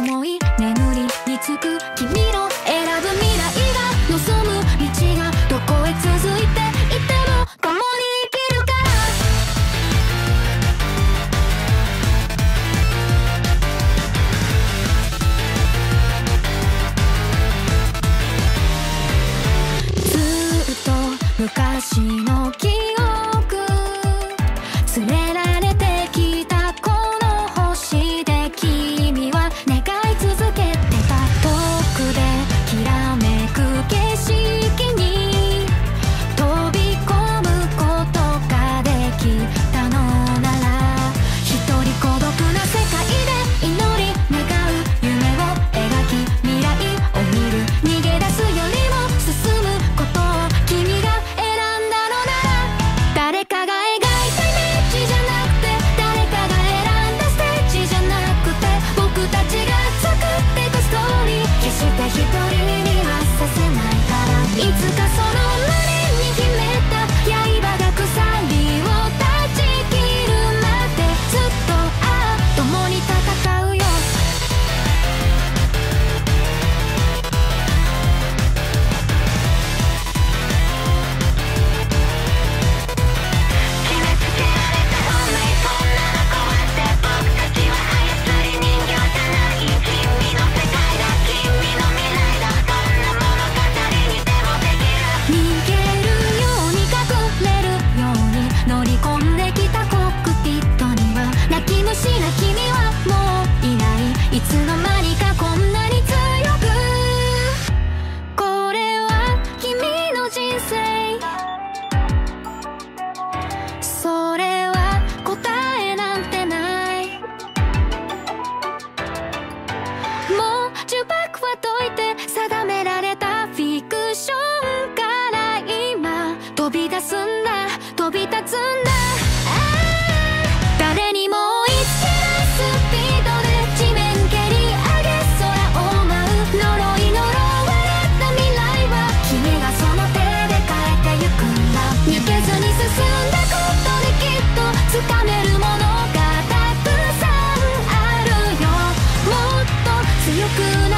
思い眠りにつく君の選ぶ未来が望む道がどこへ続いていても共に生きるからずっと昔の記憶連れられてきたこの星で君は願い続けてた遠くできらめく景色に飛び込むことができたのなら一人孤独な世界で祈り願う夢を描き未来を見る逃げ出すよりも進むことを君が選んだのなら誰かが描いたイメージじゃなくて誰かが選んだステージじゃなくて僕たちが作ってくストーリー決して一人にはさせないからいつかその胸に秘めた刃が鎖を断ち切るまでずっと共に戦うよ決めつけられた運命そんなの困って僕たちは操り人形じゃない君の世界だ君の未来だどんな物語にでもできる逃げるように隠れるように乗り込んできたコックピットには泣き虫な君はもういないいつの間にかこんなに強くこれは君の人生それは答えなんてないもう呪縛は解いて定められたフィクションから今飛び出すんだ飛び立つんだ誰にも追いつけないスピードで地面蹴り上げ空を舞う呪い呪われた未来は君がその手で変えてゆくんだ逃げずに進んだことできっと掴めるものがたくさんあるよもっと強くな